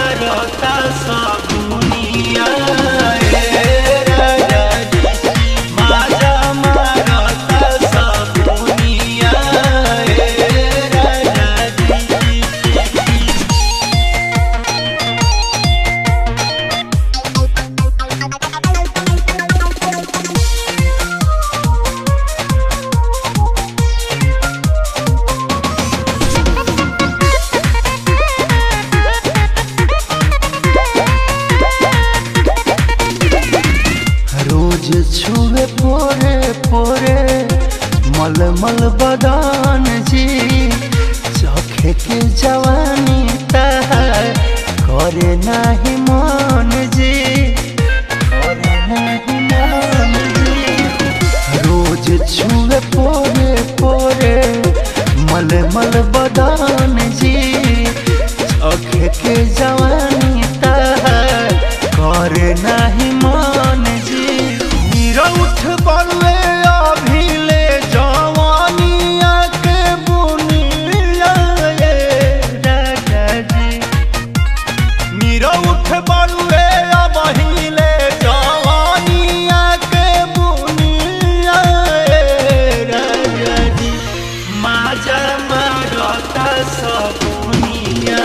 मारता सगुनिया छुए पोरे पोरे मलमल बदान जी चखे के जवानी तहार करे नाही मन जी करे नाही मन जी। रोज छुए पोरे पोरे मलमल बदान जी चखे के जवानी तहार करे नाही मन जी। उठ बलुए अभी ले जवानिया के बुनिया राजा जी। मीरा उठ बलुए अभी ले जवानिया के बुनिया राजा जी। माजा मारता सगुनिया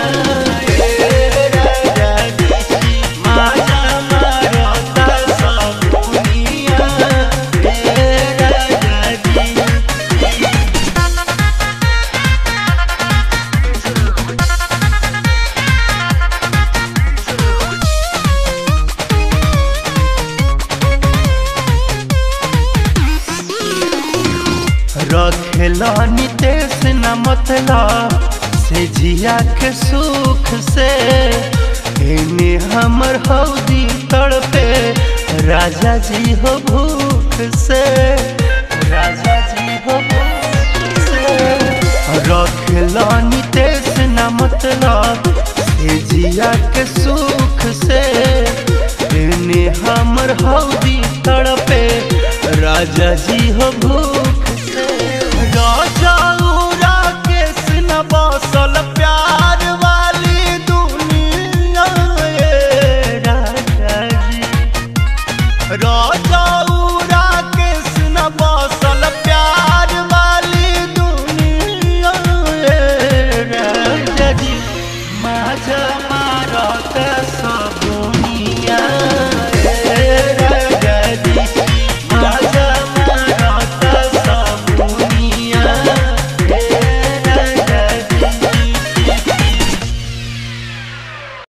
रखेला नितेश न मतलब से जिया के सुख से एने हमर हौदी तड़पे राजा जी हो भूख से राजा जी हो भूख से। रखेला नितेश न मतलब से जिया के सुख से एने हमर हौदी तड़पे राजा जी हो भूख